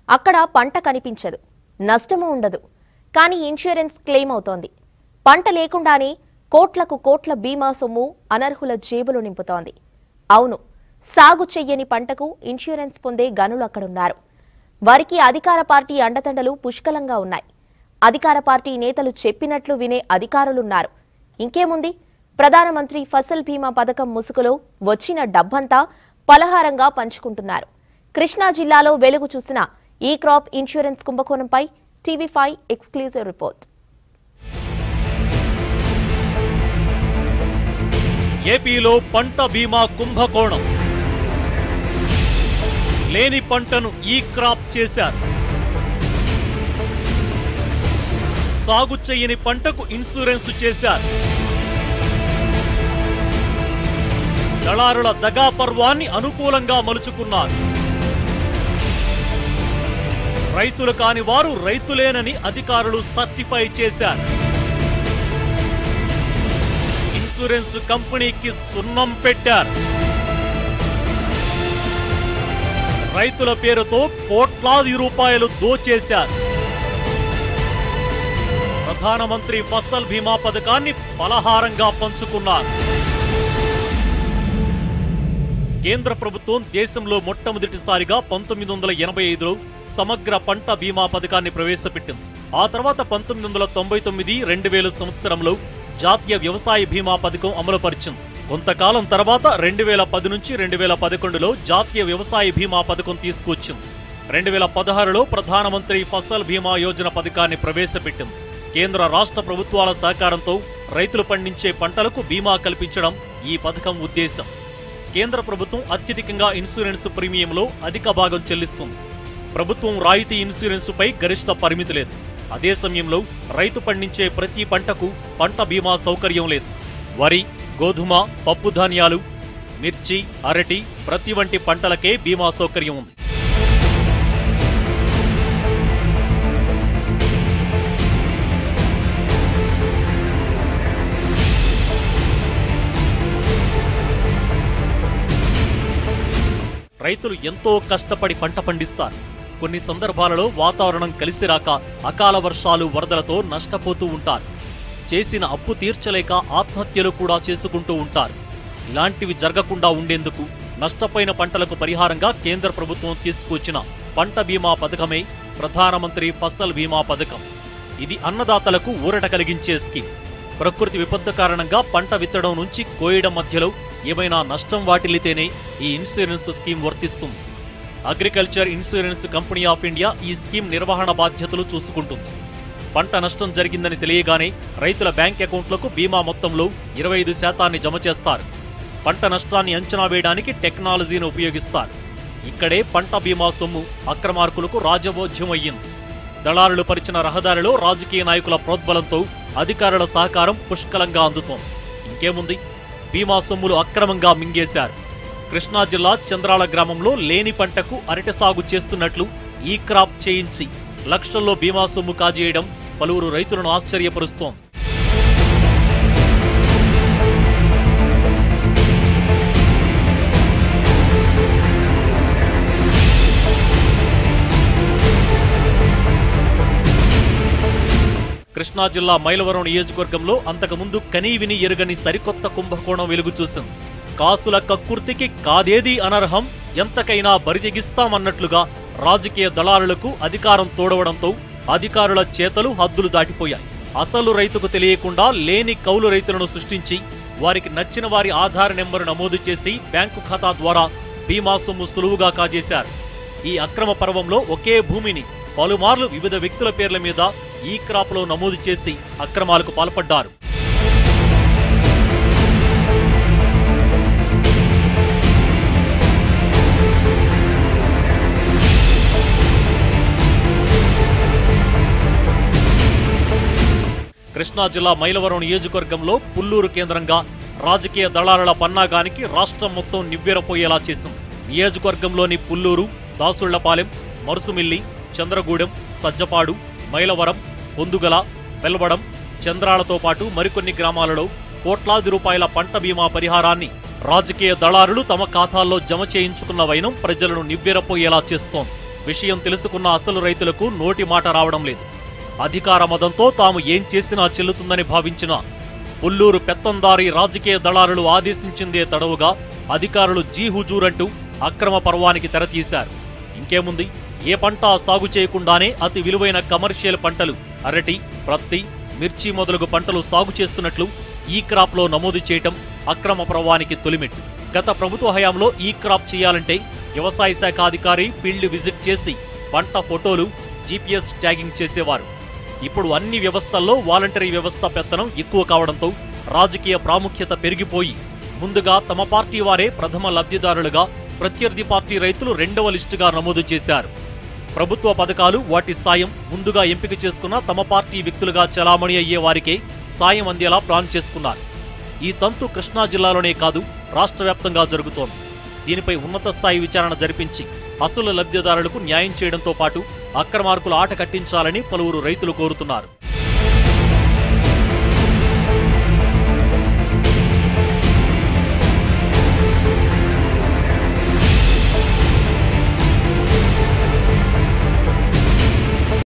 అక్కడ పంట కనిపించదు, నష్టము ఉండదు. కానీ ఇన్సూరెన్స్ క్లెయిమ్ అవుతోంది. పంట లేకుండానే కోట్లకు కోట్ల బీమా సొమ్ము అనర్హుల జేబులు నింపుతోంది. అవును, సాగు చెయ్యని పంటకు ఇన్సూరెన్స్ పొందే గనులు అక్కడున్నారు. వారికి అధికార పార్టీ అండదండలు పుష్కలంగా ఉన్నాయి. అధికార పార్టీ నేతలు చెప్పినట్లు వినే అధికారులున్నారు. ఇంకేముంది, ప్రధానమంత్రి ఫసల్ బీమా పథకం ముసుగులో వచ్చిన డబ్బంతా పలహారంగా పంచుకుంటున్నారు. కృష్ణా జిల్లాలో వెలుగు చూసిన ఈ క్రాప్ ఇన్సూరెన్స్ కుంభకోణంపై TV5 ఎక్స్క్లూజివ్ రిపోర్ట్. ఏపీలో పంట బీమా కుంభకోణం. లేని పంటను ఈ క్రాప్ చేశారు. సాగు చేయని పంటకు ఇన్సూరెన్స్ చేశారు. దళారుల దగా పర్వాన్ని అనుకూలంగా మలుచుకున్నారు. రైతులు కాని వారు రైతులేనని అధికారులు సర్టిఫై చేశారు. ఇన్సూరెన్స్ కంపెనీకి సున్నం పెట్టారు. రైతుల పేరుతో కోట్లాది రూపాయలు దోచేశారు. ప్రధానమంత్రి ఫసల్ బీమా పథకాన్ని పలహారంగా పంచుకున్నారు. కేంద్ర ప్రభుత్వం దేశంలో మొట్టమొదటిసారిగా 1985లో సమగ్ర పంట బీమా పథకాన్ని ప్రవేశపెట్టింది. ఆ తర్వాత 1999, 2000 సంవత్సరంలో జాతీయ వ్యవసాయ బీమా పథకం అమలుపరిచింది. కొంతకాలం తర్వాత 2010 నుంచి 2011లో జాతీయ వ్యవసాయ బీమా పథకం తీసుకొచ్చింది. 2016లో ప్రధానమంత్రి ఫసల్ బీమా యోజన పథకాన్ని ప్రవేశపెట్టింది. కేంద్ర రాష్ట్ర ప్రభుత్వాల సహకారంతో రైతులు పండించే పంటలకు బీమా కల్పించడం ఈ పథకం ఉద్దేశం. కేంద్ర ప్రభుత్వం అత్యధికంగా ఇన్సూరెన్స్ ప్రీమియంలో అధిక భాగం చెల్లిస్తుంది. ప్రభుత్వం రాయితీ ఇన్సూరెన్సుపై గరిష్ట పరిమితి లేదు. అదే సమయంలో రైతు పండించే ప్రతి పంటకు పంట బీమా సౌకర్యం లేదు. వరి, గోధుమ, పప్పు ధాన్యాలు, మిర్చి, అరటి, ప్రతి వంటి పంటలకే బీమా సౌకర్యం ఉంది. రైతులు ఎంతో కష్టపడి పంట పండిస్తారు. కొన్ని సందర్భాలలో వాతావరణం కలిసిరాక అకాల వర్షాలు, వరదలతో నష్టపోతూ ఉంటారు. చేసిన అప్పు తీర్చలేక ఆత్మహత్యలు కూడా చేసుకుంటూ ఉంటారు. ఇలాంటివి జరగకుండా ఉండేందుకు నష్టపోయిన పంటలకు పరిహారంగా కేంద్ర ప్రభుత్వం తీసుకొచ్చిన పంట బీమా పథకమే ప్రధానమంత్రి ఫసల్ బీమా పథకం. ఇది అన్నదాతలకు ఊరట కలిగించే స్కీమ్. ప్రకృతి విపత్తు కారణంగా పంట విత్తడం నుంచి కోయడం మధ్యలో ఏమైనా నష్టం వాటిల్లితేనే ఈ ఇన్సూరెన్స్ స్కీమ్ వర్తిస్తుంది. Agriculture insurance company of India ఈ స్కీమ్ నిర్వహణ బాధ్యతలు చూసుకుంటుంది. పంట నష్టం జరిగిందని తెలియగానే రైతుల బ్యాంక్ అకౌంట్లకు బీమా మొత్తంలో 25% జమ చేస్తారు. పంట నష్టాన్ని అంచనా వేయడానికి టెక్నాలజీని ఉపయోగిస్తారు. ఇక్కడే పంట బీమా సొమ్ము అక్రమార్కులకు రాజభోజ్యం అయ్యింది. దళారులు పరిచిన రహదారిలో రాజకీయ నాయకుల ప్రోద్బలంతో అధికారుల సహకారం పుష్కలంగా అందుతోంది. ఇంకేముంది, బీమా సొమ్ములు అక్రమంగా మింగేశారు. కృష్ణా జిల్లా చంద్రాల గ్రామంలో లేని పంటకు అరటి సాగు చేస్తున్నట్లు ఈ క్రాప్ చేయించి లక్షల్లో బీమా సొమ్ము కాజేయడం పలువురు రైతులను ఆశ్చర్యపరుస్తోంది. కృష్ణా జిల్లా మైలవరం నియోజకవర్గంలో అంతకుముందు కనీవిని ఎరుగని సరికొత్త కుంభకోణం వెలుగు చూసింది. కాసుల కక్కుర్తికి కాదేదీ అనర్హం, ఎంతకైనా బరితెగిస్తామన్నట్లుగా రాజకీయ దళారులకు అధికారం తోడవడంతో అధికారుల చేతలు హద్దులు దాటిపోయాయి. అసలు రైతుకు తెలియకుండా లేని కౌలు రైతులను సృష్టించి వారికి నచ్చిన వారి ఆధార్ నెంబరు నమోదు చేసి బ్యాంకు ఖాతా ద్వారా బీమా సొమ్ము సులువుగా కాజేశారు. ఈ అక్రమ పర్వంలో ఒకే భూమిని పలుమార్లు వివిధ వ్యక్తుల పేర్ల మీద ఈ క్రాప్లో నమోదు చేసి అక్రమాలకు పాల్పడ్డారు. కృష్ణా జిల్లా మైలవరం నియోజకవర్గంలో పుల్లూరు కేంద్రంగా రాజకీయ దళారుల పన్నాగానికి రాష్ట్రం మొత్తం నివ్వెరపోయేలా చేసింది. నియోజకవర్గంలోని పుల్లూరు, దాసుళ్లపాలెం, మరుసుమిల్లి, చంద్రగూడెం, సజ్జపాడు, మైలవరం, పొందుగల, వెల్వడం, చంద్రాలతో పాటు మరికొన్ని గ్రామాలలో కోట్లాది రూపాయల పంట బీమా పరిహారాన్ని రాజకీయ దళారులు తమ ఖాతాల్లో జమ చేయించుకున్న వైనం ప్రజలను నివ్వెరపోయేలా చేస్తోంది. విషయం తెలుసుకున్న అసలు రైతులకు నోటి మాట రావడం లేదు. అధికార మదంతో తాము ఏం చేసినా చెల్లుతుందని భావించిన పుల్లూరు పెత్తందారీ రాజకీయ దళారులు ఆదేశించిందే తడవుగా అధికారులు జీహుజూరంటూ అక్రమ పర్వానికి తెరతీశారు. ఇంకేముంది, ఏ పంట సాగు చేయకుండానే అతి విలువైన కమర్షియల్ పంటలు అరటి, ప్రత్తి, మిర్చి మొదలగు పంటలు సాగు చేస్తున్నట్లు ఈ క్రాప్లో నమోదు చేయటం అక్రమ పర్వానికి తొలిమెట్టు. గత ప్రభుత్వ హయాంలో ఈ క్రాప్ చేయాలంటే వ్యవసాయ శాఖ అధికారి ఫీల్డ్ విజిట్ చేసి పంట ఫోటోలు, జీపీఎస్ ట్యాగింగ్ చేసేవారు. ఇప్పుడు అన్ని వ్యవస్థల్లో వాలంటరీ వ్యవస్థ పెత్తనం ఎక్కువ కావడంతో రాజకీయ ప్రాముఖ్యత పెరిగిపోయి ముందుగా తమ పార్టీ వారే ప్రథమ లబ్ధిదారులుగా, ప్రత్యర్థి పార్టీ రైతులు రెండవ లిస్టుగా నమోదు చేశారు. ప్రభుత్వ పథకాలు, వాటి సాయం ముందుగా ఎంపిక చేసుకున్న తమ పార్టీ వ్యక్తులుగా చలామణి అయ్యే వారికే సాయం అందేలా ప్లాన్ చేసుకున్నారు. ఈ తంతు కృష్ణా జిల్లాలోనే కాదు, రాష్ట్ర వ్యాప్తంగా జరుగుతోంది. దీనిపై ఉన్నత స్థాయి విచారణ జరిపించి అసలు లబ్ధిదారులకు న్యాయం చేయడంతో పాటు అక్రమార్కుల ఆట కట్టించాలని పలువురు రైతులు కోరుతున్నారు.